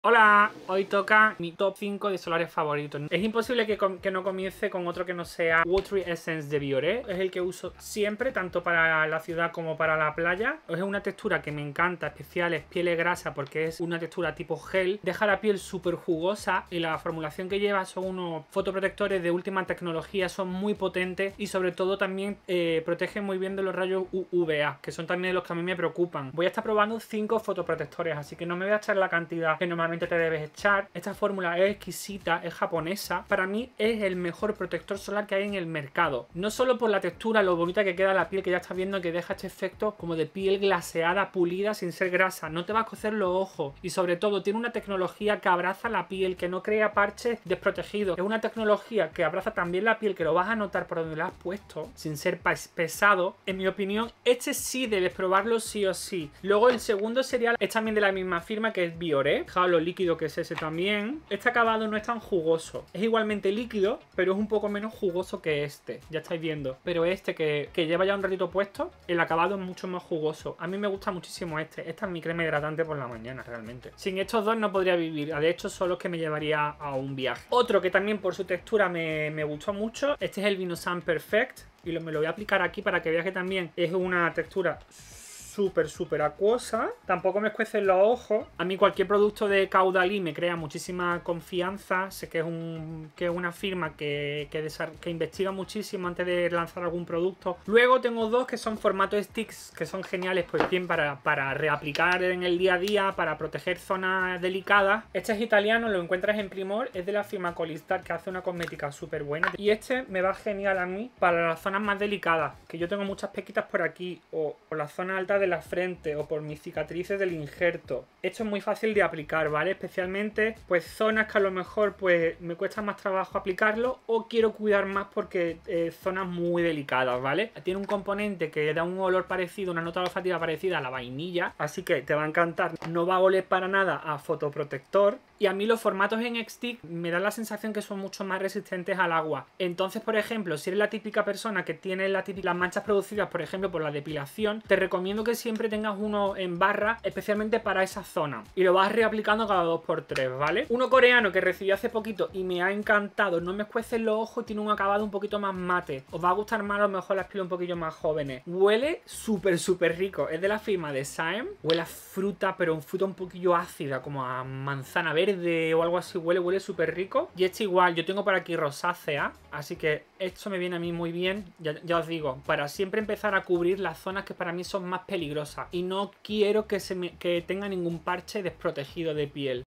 Hola, hoy toca mi top 5 de solares favoritos. Es imposible que no comience con otro que no sea Watery Essence de Bioré. Es el que uso siempre, tanto para la ciudad como para la playa. Es una textura que me encanta, especial, es piel grasa porque es una textura tipo gel. Deja la piel súper jugosa y la formulación que lleva son unos fotoprotectores de última tecnología, son muy potentes y sobre todo también protegen muy bien de los rayos UVA, que son también los que a mí me preocupan. Voy a estar probando 5 fotoprotectores, así que no me voy a echar la cantidad que normalmente te debes echar. Esta fórmula es exquisita, es japonesa. Para mí es el mejor protector solar que hay en el mercado. No solo por la textura, lo bonita que queda la piel, que ya estás viendo que deja este efecto como de piel glaseada, pulida, sin ser grasa. No te va a cocer los ojos. Y sobre todo tiene una tecnología que abraza la piel, que no crea parches desprotegidos. Es una tecnología que abraza también la piel, que lo vas a notar por donde lo has puesto, sin ser pesado. En mi opinión, este sí debes probarlo sí o sí. Luego el segundo cereal es también de la misma firma, que es Bioré. Fijaos lo líquido que es ese también. Este acabado no es tan jugoso. Es igualmente líquido, pero es un poco menos jugoso que este. Ya estáis viendo. Pero este que lleva ya un ratito puesto, el acabado es mucho más jugoso. A mí me gusta muchísimo este. Esta es mi crema hidratante por la mañana, realmente. Sin estos dos no podría vivir. De hecho, son los que me llevaría a un viaje. Otro que también por su textura me gustó mucho. Este es el Vinosan Perfect. Y me lo voy a aplicar aquí para que veas que también es una textura súper acuosa. Tampoco me escuecen los ojos. A mí cualquier producto de Caudalie me crea muchísima confianza. Sé que es una firma que investiga muchísimo antes de lanzar algún producto. Luego tengo dos que son formato sticks, que son geniales, pues bien para reaplicar en el día a día, para proteger zonas delicadas. Este es italiano, lo encuentras en Primor. Es de la firma Colistar, que hace una cosmética súper buena. Y este me va genial a mí para las zonas más delicadas, que yo tengo muchas pequitas por aquí, o por la zona alta de la frente, o por mis cicatrices del injerto. Esto es muy fácil de aplicar, ¿vale? Especialmente pues zonas que a lo mejor pues me cuesta más trabajo aplicarlo, o quiero cuidar más porque zonas muy delicadas, ¿vale? Tiene un componente que da un olor parecido, una nota olfativa parecida a la vainilla, así que te va a encantar. No va a oler para nada a fotoprotector. Y a mí los formatos en X-Stick me dan la sensación que son mucho más resistentes al agua. Entonces, por ejemplo, si eres la típica persona que tiene las manchas producidas, por ejemplo, por la depilación, te recomiendo que siempre tengas uno en barra, especialmente para esa zona. Y lo vas reaplicando cada 2×3, ¿vale? Uno coreano que recibí hace poquito y me ha encantado. No me escuecen los ojos, tiene un acabado un poquito más mate. Os va a gustar más a lo mejor las pieles un poquillo más jóvenes. Huele súper rico. Es de la firma de Saem. Huele a fruta, pero un fruta un poquillo ácida, como a manzana verde o algo así. Huele súper rico. Y este igual, yo tengo por aquí rosácea, así que esto me viene a mí muy bien. Ya os digo, para siempre empezar a cubrir las zonas que para mí son más peligrosas y no quiero que tenga ningún parche desprotegido de piel.